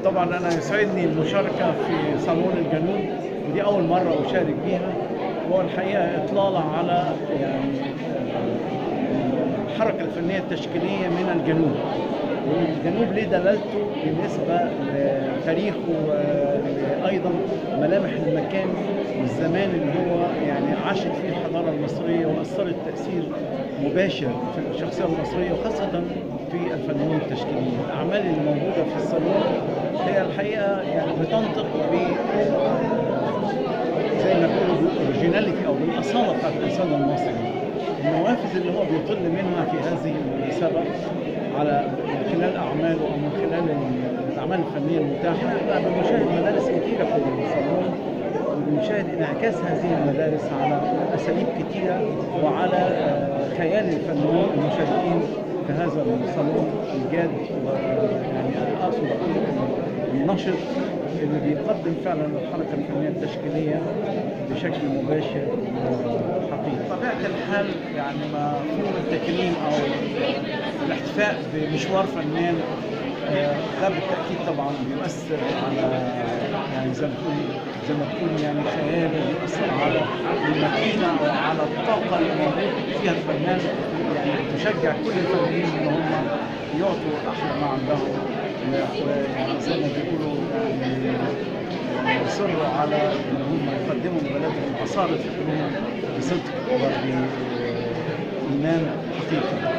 طبعا أنا يسعدني المشاركة في صالون الجنوب، ودي أول مرة أشارك بيها. هو الحقيقة إطلالة على الحركة الفنية التشكيلية من الجنوب. والجنوب ليه دلالته بالنسبة لتاريخه وأيضا ملامح المكان والزمان اللي هو عاشت فيه الحضارة المصرية وأثرت تأثير مباشر في الشخصية المصرية، وخاصة في الفنانين التشكيليين. الأعمال اللي موجودة في الصالون هي الحقيقة بتنطق ب زي ما بيقولوا بالاوريجيناليتي أو بالأصالة بتاعت الإنسان المصري. النوافذ اللي هو بيطل منها في هذه المناسبة من خلال أعماله أو من خلال الأعمال الفنية المتاحة، احنا بنشاهد مدارس كثيرة في الصالون، وبنشاهد انعكاس هذه المدارس على أساليب كثيرة وعلى خيال الفنانين المشاركين في هذا الصالون الجاد. أقصد النشط اللي بيقدم فعلا الحركة الفنية التشكيلية بشكل مباشر وحقيقي. بطبيعة الحال مفهوم التكريم أو الاحتفاء بمشوار فنان ده بالتأكيد طبعا بيؤثر على زي ما تقول خيال، وبيؤثر على الماكينة وعلى الطاقة اللي موجود فيها الفنان. تشجع كل الفنانين إن هم يعطوا أحلى ما عندهم، زي ما بيقولوا يصروا على إن هم يقدموا لبلدهم أصالة فكرهم بصدق وبإيمان حقيقي.